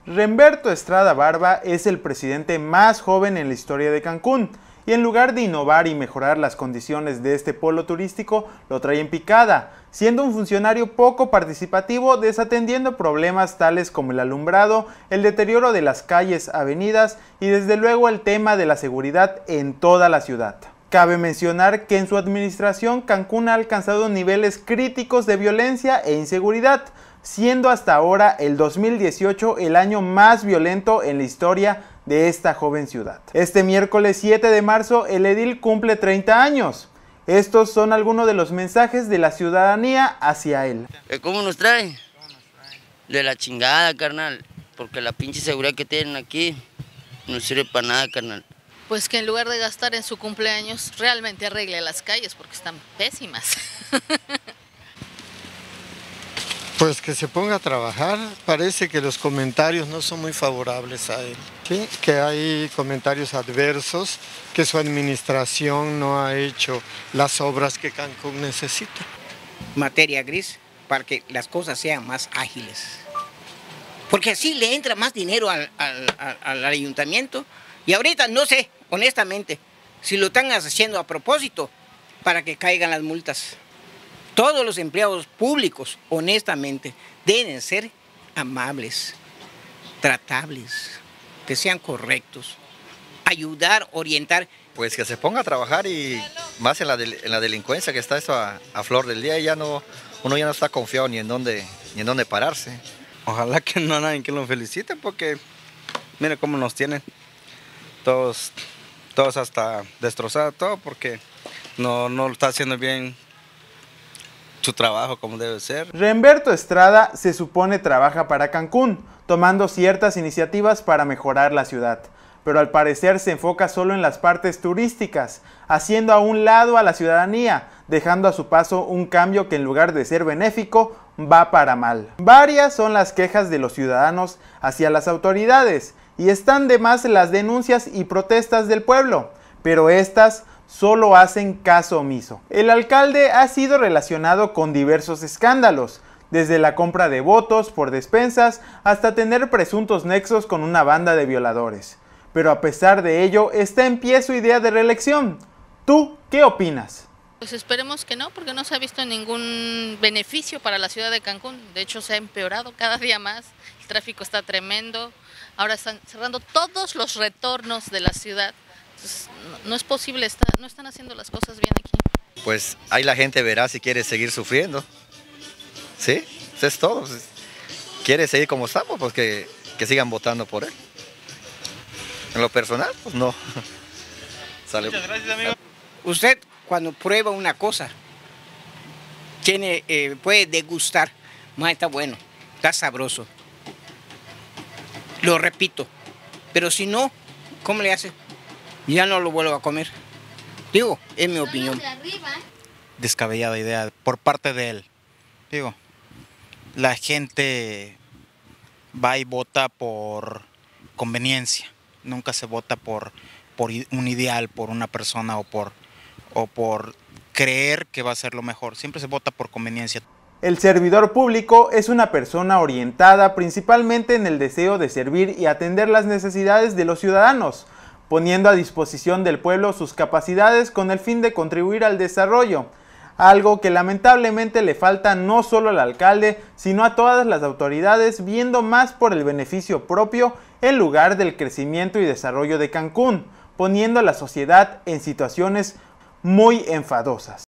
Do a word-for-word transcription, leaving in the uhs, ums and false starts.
Remberto Estrada Barba es el presidente más joven en la historia de Cancún, y en lugar de innovar y mejorar las condiciones de este polo turístico, lo trae en picada, siendo un funcionario poco participativo, desatendiendo problemas tales como el alumbrado, el deterioro de las calles, avenidas y desde luego el tema de la seguridad en toda la ciudad. Cabe mencionar que en su administración Cancún ha alcanzado niveles críticos de violencia e inseguridad, siendo hasta ahora el dos mil dieciocho el año más violento en la historia de esta joven ciudad. Este miércoles siete de marzo el edil cumple treinta años. Estos son algunos de los mensajes de la ciudadanía hacia él. ¿Cómo nos trae? De la chingada, carnal, porque la pinche seguridad que tienen aquí no sirve para nada, carnal. Pues que en lugar de gastar en su cumpleaños, realmente arregle las calles porque están pésimas. Pues que se ponga a trabajar. Parece que los comentarios no son muy favorables a él. ¿Sí? Que hay comentarios adversos, que su administración no ha hecho las obras que Cancún necesita. Materia gris para que las cosas sean más ágiles. Porque así le entra más dinero al, al, al, al ayuntamiento. Y ahorita no sé, honestamente, si lo están haciendo a propósito para que caigan las multas. Todos los empleados públicos, honestamente, deben ser amables, tratables, que sean correctos, ayudar, orientar. Pues que se ponga a trabajar y más en la, del, en la delincuencia que está eso a, a flor del día y ya no, uno ya no está confiado ni en dónde, ni en dónde pararse. Ojalá que no haya nadie que lo felicite porque mire cómo nos tienen, todos, todos hasta destrozados, todo porque no, no lo está haciendo bien su trabajo como debe ser. Remberto Estrada se supone trabaja para Cancún, tomando ciertas iniciativas para mejorar la ciudad, pero al parecer se enfoca solo en las partes turísticas, haciendo a un lado a la ciudadanía, dejando a su paso un cambio que en lugar de ser benéfico, va para mal. Varias son las quejas de los ciudadanos hacia las autoridades, y están de más las denuncias y protestas del pueblo, pero estas solo hacen caso omiso. El alcalde ha sido relacionado con diversos escándalos, desde la compra de votos por despensas hasta tener presuntos nexos con una banda de violadores. Pero a pesar de ello, está en pie su idea de reelección. ¿Tú qué opinas? Pues esperemos que no, porque no se ha visto ningún beneficio para la ciudad de Cancún. De hecho, se ha empeorado cada día más. El tráfico está tremendo. Ahora están cerrando todos los retornos de la ciudad. Entonces, no, no es posible, está, no están haciendo las cosas bien aquí. Pues ahí la gente verá si quiere seguir sufriendo. ¿Sí? Eso es todo. ¿Quiere seguir como estamos? Pues que, que sigan votando por él. En lo personal, pues no. Sale. Muchas gracias, amigo. Usted cuando prueba una cosa, tiene, eh, puede degustar. Más está bueno, está sabroso. Lo repito. Pero si no, ¿cómo le hace? Ya no lo vuelvo a comer. Digo, es mi opinión. Descabellada idea por parte de él. Digo, la gente va y vota por conveniencia. Nunca se vota por, por un ideal, por una persona o por, o por creer que va a ser lo mejor. Siempre se vota por conveniencia. El servidor público es una persona orientada principalmente en el deseo de servir y atender las necesidades de los ciudadanos, poniendo a disposición del pueblo sus capacidades con el fin de contribuir al desarrollo, algo que lamentablemente le falta no solo al alcalde, sino a todas las autoridades, viendo más por el beneficio propio en lugar del crecimiento y desarrollo de Cancún, poniendo a la sociedad en situaciones muy enfadosas.